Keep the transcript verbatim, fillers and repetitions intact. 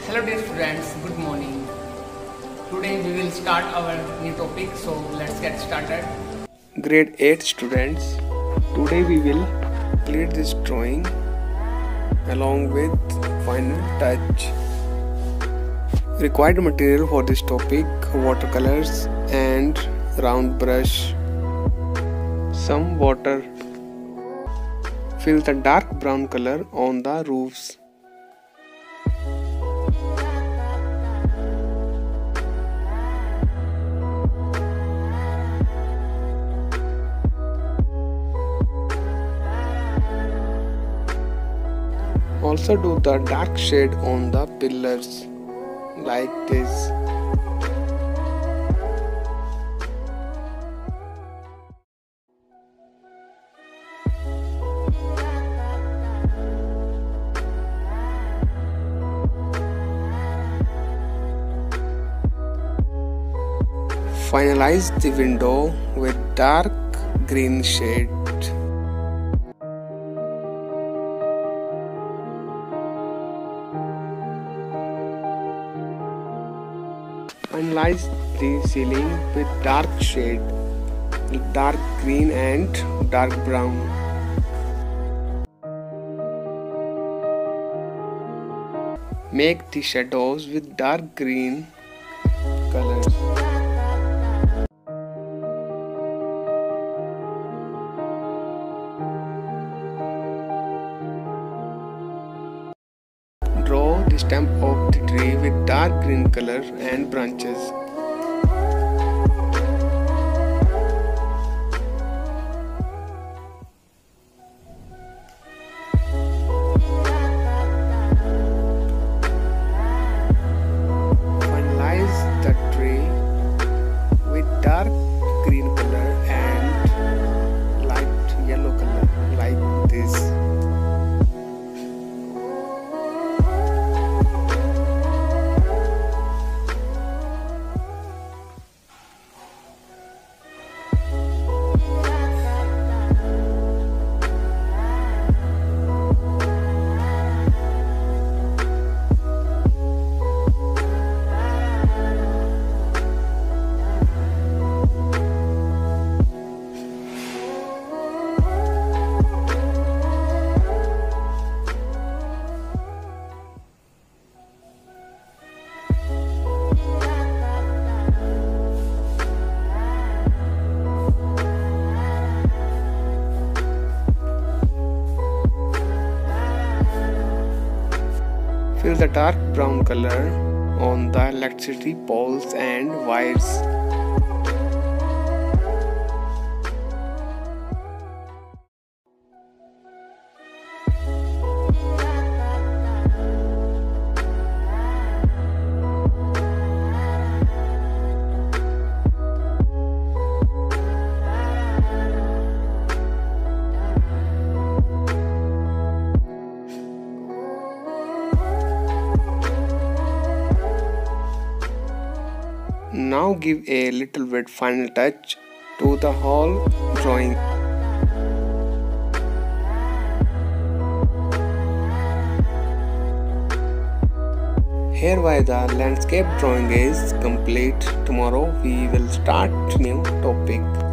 Hello dear students, good morning. Today we will start our new topic, so let's get started. Grade eight students, today we will complete this drawing along with final touch. Required material for this topic: watercolors and round brush, some water. Fill the dark brown color on the roofs. Also do the dark shade on the pillars like this. Finalize the window with dark green shade. Finalize the ceiling with dark shade, dark green and dark brown. Make the shadows with dark green colors. Draw the stem of the tree with dark green color and branches. Finalize the tree with dark green color and light yellow color like this. Fill the dark brown color on the electricity poles and wires. Now give a little bit final touch to the whole drawing. Hereby the landscape drawing is complete. Tomorrow we will start new topic.